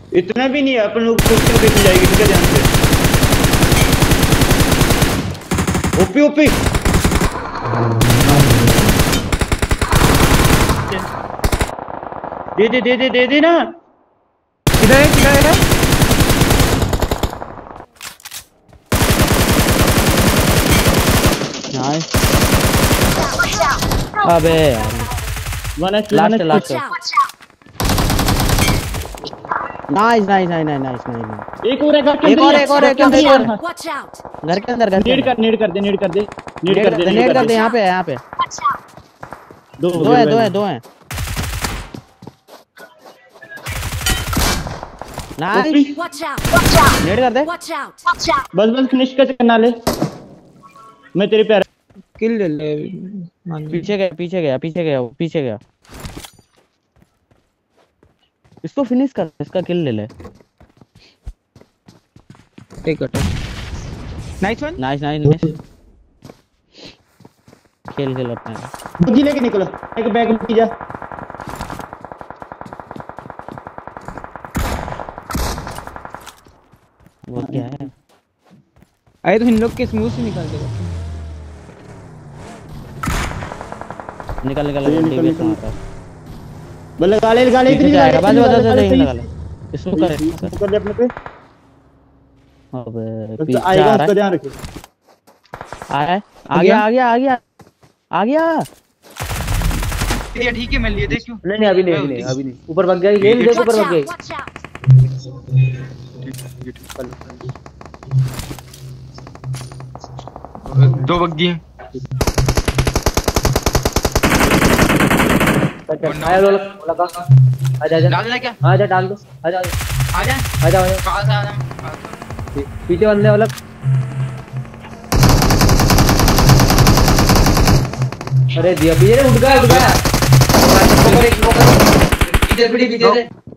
इतना भी नहीं है, अपन लोग कुछ देखने जाएगी ठीक है ध्यान से। ओपी ओपी दे दे ना। किधर है? नाइस। अबे यार लास्ट नाइस। एक और है घर के अंदर। नेड कर दे यहाँ पे दो है। नाइस नेड कर दे। बस फिनिश कर नाले। मैं तेरे प्यार किल ले ले। पीछे गया। इसको फिनिश कर, इसका किल ले ले। Take it. Nice one. Nice खेल अपने बुद्धि लेके निकलो। एक बैग में जा। वो क्या है? अरे तो इन लोग के स्मूथ से निकाल देगा। निकल बस लगा ले इतनी जाएगा। बस लगा ले। इसको कर ले अपने पे। अबे पीछे आएगा, उसका ध्यान रखिए। आ गया। ठीक है मैं लिए दे क्यों? नहीं अभी नहीं ऊपर भाग गया ये। देखो ऊपर भाग गया। दो बग्गी हैं। आजा डालना क्या? आजा डाल दो। आजा पीछे बंदे वाला। अरे दिया पीछे उठ गया। इधर पीछे